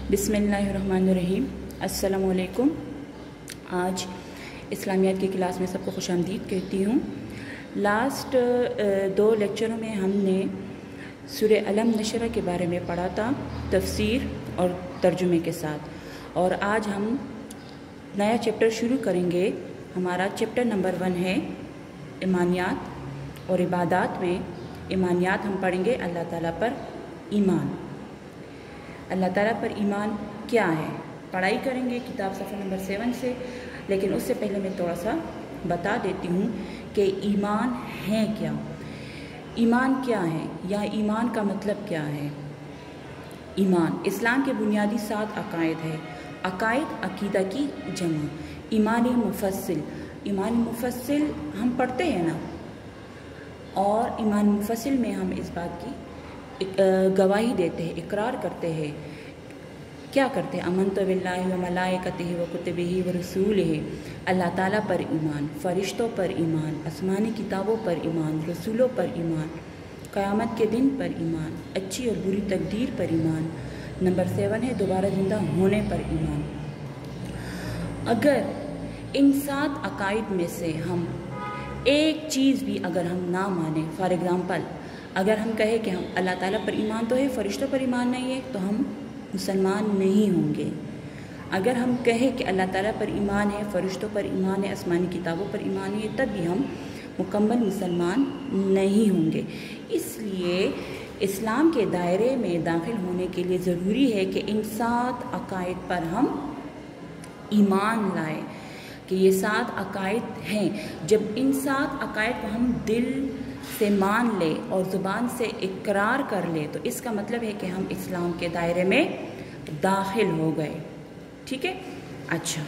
बिस्मिल्लाहिर्रहमानिर्रहीम। अस्सलामु अलैकुम। आज इस्लामियात की क्लास में सबको खुशामदीद कहती हूँ। लास्ट दो लेक्चरों में हमने सूरह अलम नशरा के बारे में पढ़ा था, तफसीर और तर्जुमे के साथ। और आज हम नया चैप्टर शुरू करेंगे। हमारा चैप्टर नंबर 1 है ईमानियात और इबादात में ईमानियात हम पढ़ेंगे अल्लाह ताला पर ईमान। अल्लाह ताला पर ईमान क्या है पढ़ाई करेंगे किताब सफ़ा नंबर 7 से। लेकिन उससे पहले मैं थोड़ा सा बता देती हूँ कि ईमान है क्या, ईमान क्या है या ईमान का मतलब क्या है। ईमान इस्लाम के बुनियादी 7 अकायद है। अकायद अकीदा की जमा। ईमान मुफस्सिल, ईमान मुफस्सिल हम पढ़ते हैं ना, और ईमान मुफस्सिल में हम इस बात की गवाही देते हैं, इकरार करते हैं। क्या करते हैं? अमनतु बिल्लाहि व मलाइकतिहि व कुतुबिहि व रसूलिहि। अल्लाह ताला पर ईमान, फरिश्तों पर ईमान, आसमानी किताबों पर ईमान, रसूलों पर ईमान, क़यामत के दिन पर ईमान, अच्छी और बुरी तकदीर पर ईमान। नंबर 7 है दोबारा ज़िंदा होने पर ईमान। अगर इन 7 अकायद में से हम एक चीज़ भी अगर हम ना माने, फॉर एग्ज़ाम्पल अगर हम कहें कि हम अल्लाह ताला पर ईमान तो है, फरिश्तों पर ईमान नहीं है, तो हम मुसलमान नहीं होंगे। अगर हम कहें कि अल्लाह ताला पर ईमान है, फरिश्तों पर ईमान है, आसमानी किताबों पर ईमान है, तब भी हम मुकम्मल मुसलमान नहीं होंगे। इसलिए इस्लाम के दायरे में दाखिल होने के लिए ज़रूरी है कि इन 7 अकायद पर हम ईमान लाएं कि ये 7 अकायद हैं। जब इन 7 अकायद को हम दिल से मान ले और ज़ुबान से इकरार कर ले, तो इसका मतलब है कि हम इस्लाम के दायरे में दाखिल हो गए। ठीक है। अच्छा,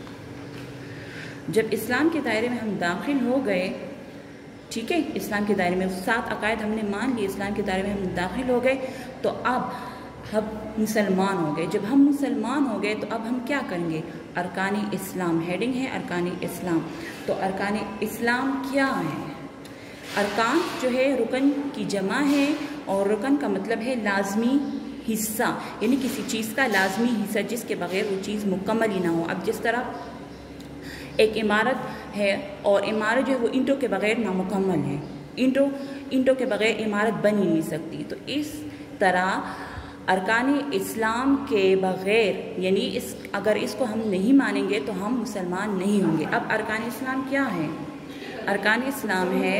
जब इस्लाम के दायरे में हम दाखिल हो गए, ठीक है, इस्लाम के दायरे में 7 अकायद हमने मान लिए, इस्लाम के दायरे में हम दाखिल हो गए, तो अब हम मुसलमान हो गए। जब हम मुसलमान हो गए तो अब हम क्या करेंगे? अरकानी इस्लाम, हेडिंग है अरकानी इस्लाम। तो अरकानी इस्लाम क्या है? अरकान जो है रुकन की जमा है, और रुकन का मतलब है लाजमी हिस्सा, यानी किसी चीज़ का लाजमी हिस्सा जिसके बगैर वो चीज़ मुकम्मल ही ना हो। अब जिस तरह एक इमारत है और इमारत जो है वो ईंटों के बगैर नामुकम्मल है, ईंटों के बगैर इमारत बन ही नहीं सकती। तो इस तरह अरकानी इस्लाम के बगैर, यानी अगर इसको हम नहीं मानेंगे तो हम मुसलमान नहीं होंगे। अब अरकानी इस्लाम क्या है? अरकानी इस्लाम है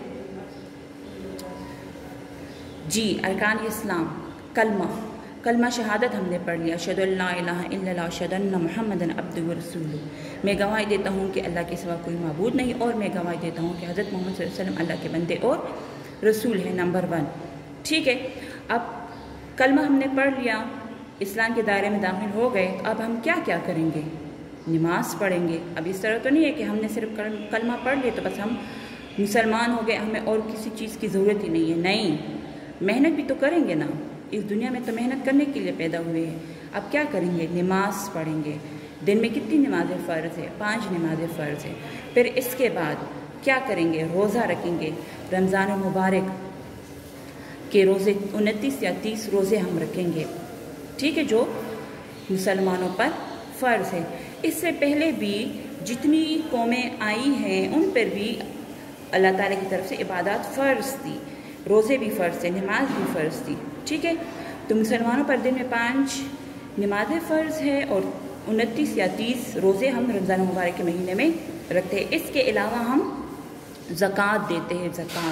जी, अरकान इस्लाम कलमा शहादत हमने पढ़ लिया, अशहदु अल्ला इलाहा इल्लल्लाह अशहदु अन्ना मुहम्मदन अब्दुहु व रसूलुहु। मैं गवाही देता हूँ कि अल्लाह के सिवा कोई माबूद नहीं, और मैं गवाही देता हूँ कि हज़रत मोहम्मद सल्लल्लाहु अलैहि वसल्लम अल्लाह के बंदे और रसूल है। नंबर 1। ठीक है। अब कलमा हमने पढ़ लिया, इस्लाम के दायरे में दाखिल हो गए, तो अब हम क्या क्या करेंगे? नमाज पढ़ेंगे। अब इस तरह तो नहीं है कि हमने सिर्फ कलमा पढ़ लिया तो बस हम मुसलमान हो गए, हमें और किसी चीज़ की ज़रूरत ही नहीं है। नहीं, मेहनत भी तो करेंगे ना, इस दुनिया में तो मेहनत करने के लिए पैदा हुए हैं। अब क्या करेंगे? नमाज पढ़ेंगे। दिन में कितनी नमाज़ें फ़र्ज़ है? 5 नमाज़ें फ़र्ज़ है। फिर इसके बाद क्या करेंगे? रोज़ा रखेंगे। रमज़ान मुबारक के रोज़े 29 या 30 रोज़े हम रखेंगे, ठीक है, जो मुसलमानों पर फ़र्ज़ है। इससे पहले भी जितनी कौमें आई हैं उन पर भी अल्लाह ताला की तरफ से इबादत फ़र्ज़ थी, रोज़े भी फ़र्ज़ थे, नमाज भी फ़र्ज़ थी। ठीक है। तो मुसलमानों पर दिन में 5 नमाज़ें फ़र्ज़ है और 29 या 30 रोज़े हम रमज़ान मुबारक के महीने में रखते हैं। इसके अलावा हम ज़कात देते हैं।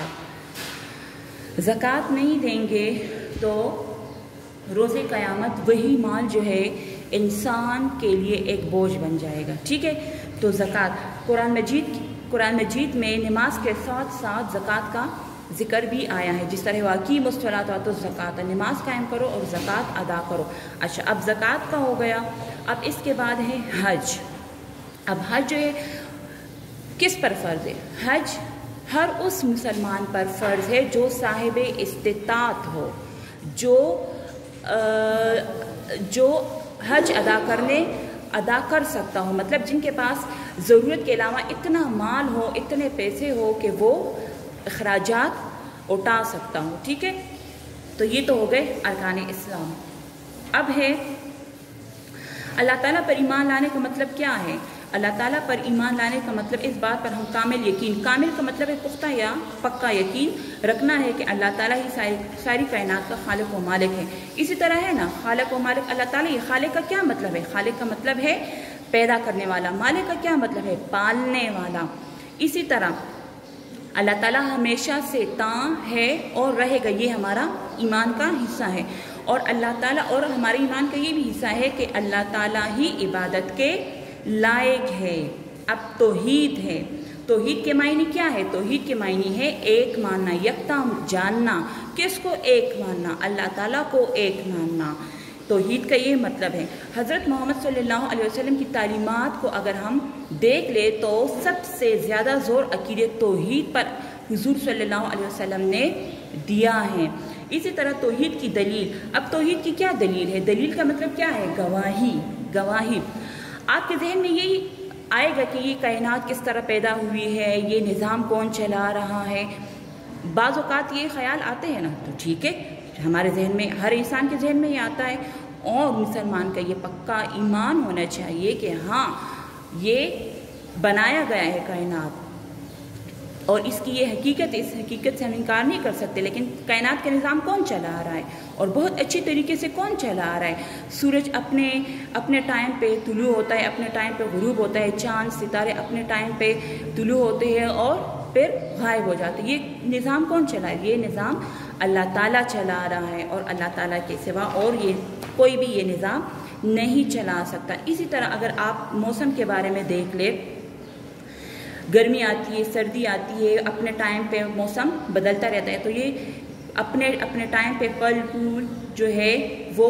ज़कात नहीं देंगे तो रोज़े क़यामत वही माल जो है इंसान के लिए एक बोझ बन जाएगा। ठीक है। तो ज़कात कुरान मजीद में नमाज के साथ साथ ज़कात का ज़िक्र भी आया है, जिस तरह वाक़ीमुस्सलात वातो ज़कात, नमाज कायम करो और ज़कात अदा करो। अच्छा, अब ज़कात का हो गया। अब इसके बाद है हज। अब हज जो है किस पर फ़र्ज़ है? हज हर उस मुसलमान पर फ़र्ज़ है जो साहिब इस्तिताअत हो, जो हज अदा कर सकता हो, मतलब जिनके पास ज़रूरत के अलावा इतना माल हो, इतने पैसे हो कि वो अखराजात उठा सकता हो। ठीक है। तो ये तो हो गए अरकान इस्लाम। अब है اللہ تعالیٰ پر ایمان لانے کا مطلب کیا ہے؟ اللہ تعالیٰ پر ایمان لانے کا مطلب اس بات پر ہم کامل یقین، کامل کا مطلب ہے پختہ یا پکا یقین رکھنا ہے کہ اللہ تعالیٰ ہی ساری کائنات کا خالق و مالک ہے۔ اسی طرح ہے نا، خالق و مالک اللہ تعالیٰ ہی۔ خالق کا کیا مطلب ہے؟ خالق کا مطلب ہے پیدا کرنے والا، مالک کا کیا مطلب ہے؟ پالنے والا۔ اسی طرح اللہ تعالیٰ ہمیشہ سے تاں ہے اور رہے گا، یہ ہمارا ایمان کا حصہ ہے۔ اور اللہ تعالیٰ، اور ہمارے ایمان کا یہ بھی حصہ ہے کہ اللہ تعالیٰ ہی عبادت کے لائق ہے۔ اب توحید ہے، توحید کے معنی کیا ہے؟ توحید کے معنی ہے ایک ماننا، یکتا جاننا۔ کس کو ایک ماننا؟ اللہ تعالیٰ کو ایک ماننا۔ توحید کا یہ مطلب ہے۔ حضرت محمد صلی اللہ علیہ وسلم کی تعلیمات کو اگر ہم دیکھ لیں تو سب سے زیادہ زور عقیدت توحید پر حضور صلی اللہ علیہ وسلم نے دیا ہے۔ اسی طرح توحید کی دلیل، اب توحید کی کیا دلیل ہے؟ دلیل کا مطلب کیا ہے؟ گواہی، گواہی۔ آپ کے ذہن میں یہی آئے گا کہ یہ کائنات کس طرح پیدا ہوئی ہے، یہ نظام کون چلا رہا ہے۔ بعض اوقات یہ خیال آتے ہیں نا، تو ٹھیک ہے، ہمارے ذہن میں، ہر انسان کے ذہن میں یہ آتا ہے، اور مسلمان کا یہ پکا ایمان ہونا چاہیے کہ ہاں یہ بنایا گیا ہے کائنات، اور اس کی یہ حقیقت، اس حقیقت سے ہم انکار نہیں کر سکتے۔ لیکن کائنات کا نظام کون چلا آ رہا ہے، اور بہت اچھی طریقے سے کون چلا آ رہا ہے؟ سورج اپنے ٹائم پہ طلوع ہوتا ہے، اپنے ٹائم پہ غروب ہوتا ہے، چاند ستارے اپنے ٹائم پہ طلوع ہوتے ہیں اور پھر غائب ہو جاتے ہیں۔ یہ نظام کون چلا ہے؟ یہ نظام اللہ تعالیٰ چلا رہا ہے، اور اللہ تعالیٰ کے سوا اور یہ کوئی بھی یہ نظام نہیں چلا سکتا۔ اسی طرح اگر آپ موسم کے بارے میں دیکھ لیں، گرمی آتی ہے، سردی آتی ہے، اپنے ٹائم پہ موسم بدلتا رہتا ہے، تو یہ اپنے ٹائم پہ پھل پھول جو ہے وہ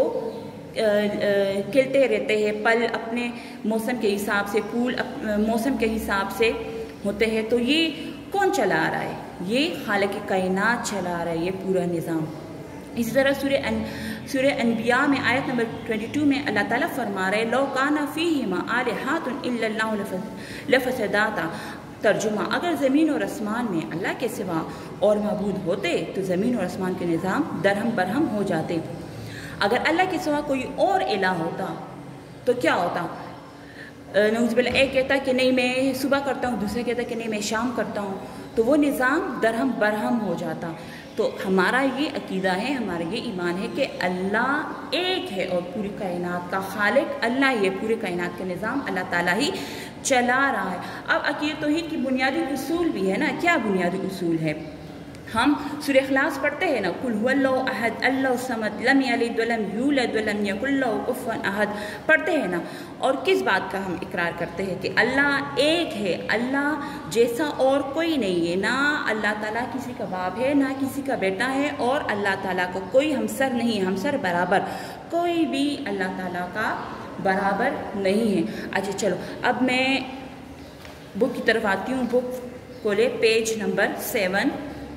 کھلتے رہتے ہیں، پھل اپنے موسم کے حساب سے، پھول موسم کے حساب سے ہوتے ہیں۔ تو یہ کون چلا آ رہا ہے؟ یہ خالق کائنات چلا رہا ہے یہ پورا نظام۔ اسی طرح سورہ انبیاء میں آیت نمبر 22 میں اللہ تعالیٰ فرما رہے لو کان فیہما آلہۃ الا اللہ لفسداتا۔ ترجمہ، اگر زمین اور آسمان میں اللہ کے سوا اور معبود ہوتے تو زمین اور آسمان کے نظام درہم برہم ہو جاتے۔ اگر اللہ کے سوا کوئی اور الہ ہوتا تو کیا ہوتا؟ نعوذ باللہ، ایک کہتا کہ نہیں میں صبح کرتا ہوں، دوسرا کہتا کہ نہیں میں شام کرتا ہوں، تو وہ نظام درہم برہم ہو جاتا۔ تو ہمارا یہ عقیدہ ہے، ہمارا یہ ایمان ہے کہ اللہ ایک ہے اور پوری کائنات کا خالق اللہ ہی ہے، پوری کائنات کا نظام اللہ تعالیٰ ہی چلا رہا ہے۔ اب عقیدت توحید کی بنیادی اصول بھی ہے نا، کیا بنیادی اصول ہے؟ ہم سورہ اخلاص پڑھتے ہیں نا، قل هو اللہ احد اللہ الصمد لم یلد ولم یولد ولم یکن له کفوا احد، پڑھتے ہیں نا، اور کس بات کا ہم اقرار کرتے ہیں کہ اللہ ایک ہے، اللہ جیسا اور کوئی نہیں ہے، نہ اللہ تعالیٰ کسی کا باپ ہے نہ کسی کا بیٹا ہے، اور اللہ تعالیٰ کو کوئی ہمسر نہیں ہے، ہمسر برابر کوئی بھی اللہ تعالیٰ کا برابر نہیں ہے۔ اچھا چلو، اب میں بک کی طرف آتی ہوں۔ بک کھولے page number 7،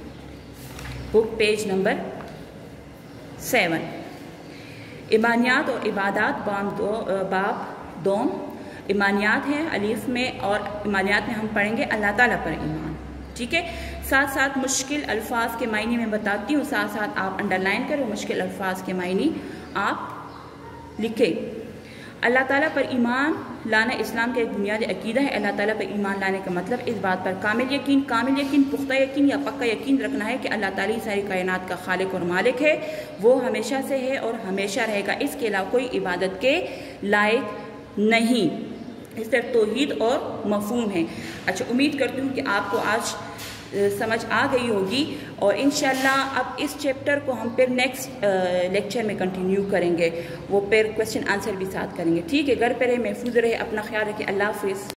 book page number 7، ایمانیات اور عبادات باب دوم۔ ایمانیات ہیں الف میں، اور ایمانیات میں ہم پڑھیں گے اللہ تعالیٰ پر ایمان، ٹھیک ہے۔ ساتھ ساتھ مشکل الفاظ کے معنی میں بتاتی ہوں، ساتھ ساتھ آپ انڈر لائن کرو، مشکل الفاظ کے معنی آپ لکھیں۔ اللہ تعالیٰ پر ایمان لانا اسلام کا ایک بنیادی عقیدہ ہے۔ اللہ تعالیٰ پر ایمان لانے کا مطلب اس بات پر کامل یقین، پختہ یقین یا پکا یقین رکھنا ہے کہ اللہ تعالیٰ ساری کائنات کا خالق اور مالک ہے، وہ ہمیشہ سے ہے اور ہمیشہ رہے گا، اس کے علاوہ کوئی عبادت کے لائق نہیں۔ اس طرح توحید اور مفہوم ہے۔ اچھا، امید کرتی ہوں کہ آپ کو آج سمجھ آ گئی ہوگی، اور انشاءاللہ اب اس چیپٹر کو ہم پھر نیکسٹ لیکچر میں کنٹینیو کریں گے، وہ پھر کویسچن آنسر بھی ساتھ کریں گے، ٹھیک ہے۔ گھر پہ رہے، محفوظ رہے، اپنا خیال رکھیں، اللہ حافظ۔